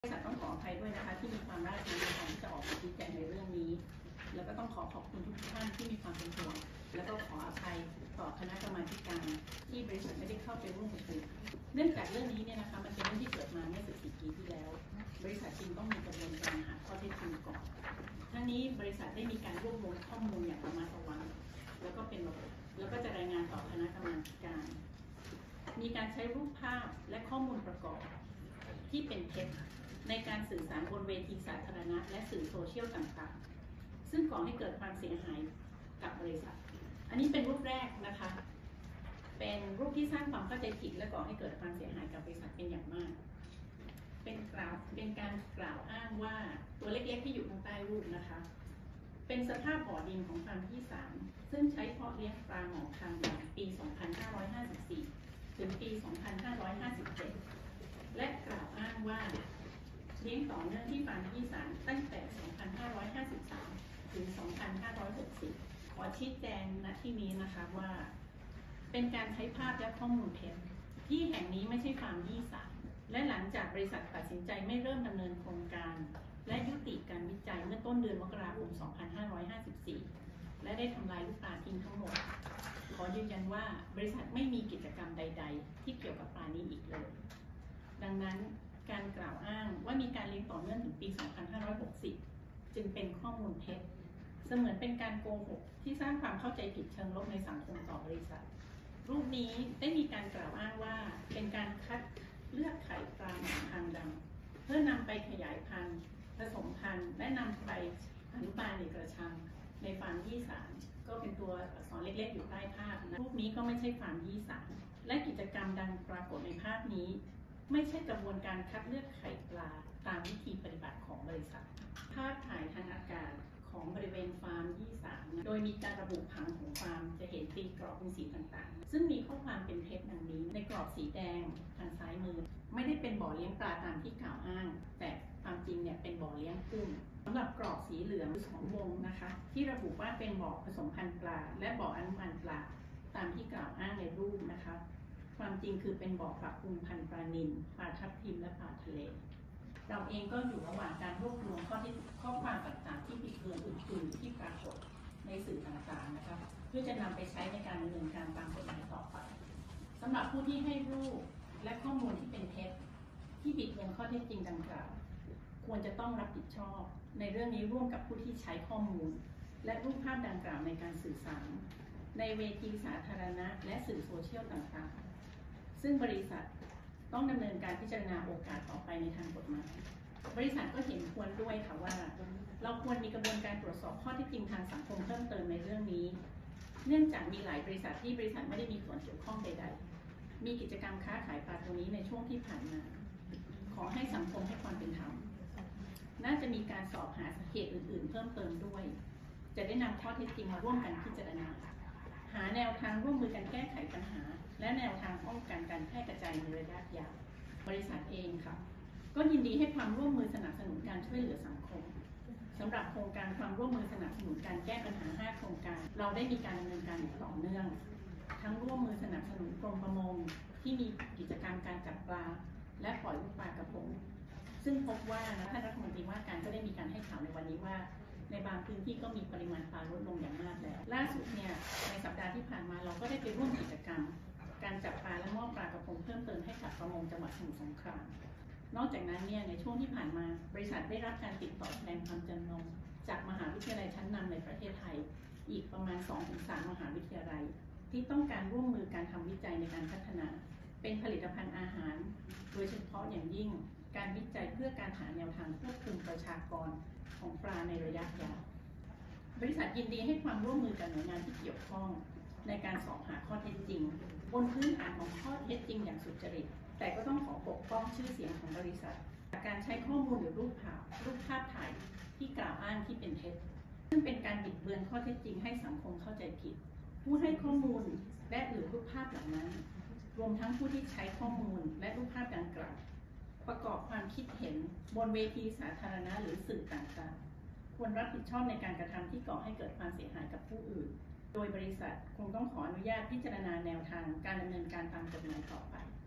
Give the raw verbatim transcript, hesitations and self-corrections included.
บริษัทต้องขออภัยด้วยนะคะที่มีความล่าช้าในการที่จะออกมาชี้แจงในเรื่องนี้ แล้วก็ต้องขอขอบคุณทุกท่านที่มีความเป็นห่วงแล้วก็ขออภัยต่อคณะกรรมาการที่บริษัทไม่ได้เข้าไปร่วมประชุมเนื่องจากเรื่องนี้เนี่ยนะคะมันเป็นเรื่องที่เกิดมาเมื่อสิบสี่ปีที่แล้วบริษัทจึงต้องมีกระบวนการหาข้อเท็จจริงก่อนทั้งนี้บริษัทได้มีการรวบรวมข้อมูลอย่างระมัดระวังแล้วก็เป็นระบบแล้วก็จะรายงานต่อคณะกรรมาการ มีการใช้รูปภาพและข้อมูลประกอบที่เป็นเท็จในการสื่อสารบนเวทีสาธารณะและสื่อโซเชียลต่างๆซึ่งก่อให้เกิดความเสียหายกับบริษัทอันนี้เป็นรูปแรกนะคะเป็นรูปที่สร้างความเข้าใจผิดและก่อให้เกิดความเสียหายกับบริษัทเป็นอย่างมากเป็นกล่าวเป็นการกล่าวอ้างว่าตัวเล็กๆที่อยู่ข้างใต้รูปนะคะเป็นสภาพบ่อดินของฟาร์มที่สามซึ่งใช้เพาะเลี้ยงปลาหมอคางดำปี สองพันห้าร้อยห้าสิบสี่ ถึงปี สองพันห้าร้อยห้าสิบเจ็ด และกล่าวอ้างว่าเลี้ยงต่อเนื่องที่ฟาร์มที่สามตั้งแต่ สองพันห้าร้อยห้าสิบสาม ถึง สองพันห้าร้อยหกสิบ ขอชี้แจงณที่นี้นะคะว่าเป็นการใช้ภาพและข้อมูลเท็จที่แห่งนี้ไม่ใช่ฟาร์มที่สามและหลังจากบริษัทตัดสินใจไม่เริ่มดำเนินโครงการและยุติการวิจัยเมื่อต้นเดือนมกราคม สองพันห้าร้อยห้าสิบสี่ และได้ทำลายลูกปลาทิ้งทั้งหมดขอยืนยันว่าบริษัทไม่มีกิจกรรมใดๆที่เกี่ยวกับปลานี้อีกเลยดังนั้นการกล่าวอ้างว่ามีการเลี้ยงต่อเนื่องถึงปี สองพันห้าร้อยหกสิบ จึงเป็นข้อมูลเท็จเสมือนเป็นการโกหกที่สร้างความเข้าใจผิดเชิงลบในสังคมต่อบริษัทรูปนี้ได้มีการกล่าวอ้างว่าเป็นการคัดเลือกไข่ปลาหมอคางดำเพื่อนำไปขยายพันธุ์ผสมพันธุ์และนำไปอนุบาลในกระชังในฟาร์มที่สามก็เป็นตัวอักษรเล็กๆอยู่ใต้ภาพนะรูปนี้ก็ไม่ใช่ฟาร์มที่สามและกิจกรรมดังปรากฏในภาพนี้ไม่ใช่กระบวนการคัดเลือกไข่ปลาตามวิธีปฏิบัติของบริษัทภาพถ่ายทางอากาศของบริเวณฟาร์มที่สามโดยมีการระบุผังของฟาร์มจะเห็นตีกรอบเป็นสีต่างๆซึ่งมีข้อความเป็นเท็จดังนี้ในกรอบสีแดงทางซ้ายมือไม่ได้เป็นบ่อเลี้ยงปลาตามที่กล่าวอ้างแต่ความจริงเนี่ยเป็นบ่อเลี้ยงกุ้งสำหรับกรอบสีเหลืองสองวงนะคะที่ระบุว่าเป็นบ่อผสมพันธุ์ปลาและบ่ออนุบาลปลาตามที่กล่าวอ้างในรูปนะคะความจริงคือเป็นบ่อปรับปรุงพันธุ์ปลานิลปลาทับทิมและปลาทะเลเราเองก็อยู่ระหว่างการรวบรวมข้อที่ข้อความต่างๆที่บิดเบือนอื่นๆที่ปรากฏในสื่อต่างๆนะคะเพื่อจะนำไปใช้ในการดำเนินการตามกฎหมายต่อไปสำหรับผู้ที่ให้รูปและข้อมูลที่เป็นเท็จที่บิดเบือนข้อเท็จจริงดังกล่าวควรจะต้องรับผิดชอบในเรื่องนี้ร่วมกับผู้ที่ใช้ข้อมูลและรูปภาพดังกล่าวในการสื่อสารในเวทีสาธารณะและสื่อโซเชียลต่างๆซึ่งบริษัทต้องดำเนินการพิจารณาโอกาสต่อไปในทางกฎหมายบริษัทก็เห็นควรด้วยค่ะว่าเราควรมีกระบวนการตรวจสอบข้อเท็จจริงทางสังคมเพิ่มเติมในเรื่องนี้เนื่องจากมีหลายบริษัทที่บริษัทไม่ได้มีส่วนเกี่ยวข้องใดๆมีกิจกรรมค้าขายปลาตัวนี้ในช่วงที่ผ่านมาขอให้สังคมให้ความเป็นธรรมน่าจะมีการสอบหาสาเหตุอื่นๆเพิ่มเติมด้วยจะได้นำข้อเท็จจริงมาร่วมกันพิจารณาหาแนวทางร่วมมือกันแก้ไขปัญหาและแนวทางป้องกันการแพร่กระจายในระยะยาวบริษัทเองค่ะก็ยินดีให้ความร่วมมือสนับสนุนการช่วยเหลือสังคมสำหรับโครงการความร่วมมือสนับสนุนการแก้ปัญหาห้าโครงการเราได้มีการดำเนินการอย่างต่อเนื่องทั้งร่วมมือสนับสนุนกรมประมงที่มีกิจกรรมการจับปลาและปล่อยลูกปลากระพงซึ่งพบว่านะท่านรัฐมนตรีว่าการก็ได้มีการให้ข่าวในวันนี้ว่าในบางพื้นที่ก็มีปริมาณปลาลดลงอย่างมากแล้วล่าสุดเนี่ยในสัปดาห์ที่ผ่านมาเราก็ได้ไปร่วมกิจกรรมการจับปลาและมอบปลากระพงเพิ่มเติมให้กับประมงจังหวัดสมุทรสงครามนอกจากนั้นเนี่ยในช่วงที่ผ่านมาบริษัทได้รับการติดต่อแสดงความจำนงจากมหาวิทยาลัยชั้นนำในประเทศไทยอีกประมาณ สองถึงสาม มหาวิทยาลัยที่ต้องการร่วมมือการทำวิจัยในการพัฒนาเป็นผลิตภัณฑ์อาหารโดยเฉพาะอย่างยิ่งการวิจัยเพื่อการหาแนวทางควบคุมประชากรของปลาในระยะยาวบริษัทยินดีให้ความร่วมมือกับหน่วยงานที่เกี่ยวข้องในการสอบหาข้อเท็จจริงบนพื้นฐานของข้อเท็จจริงอย่างสุจริตแต่ก็ต้องขอปกป้องชื่อเสียงของบริษัทจากการใช้ข้อมูลหรือรูปภาพรูปภาพถ่ายที่กล่าวอ้างที่เป็นเท็จซึ่งเป็นการบิดเบือนข้อเท็จจริงให้สังคมเข้าใจผิดผู้ให้ข้อมูลและหรือรูปภาพเหล่านั้นรวมทั้งผู้ที่ใช้ข้อมูลและรูปภาพดังกล่าวประกอบความคิดเห็นบนเวทีสาธารณะหรือสื่อต่างๆควรรับผิดชอบในการกระทำที่ก่อให้เกิดความเสียหายกับผู้อื่นโดยบริษัทคงต้องขออนุญาตพิจารณาแนวทางการดำเนินการตามกฎหมายต่อไป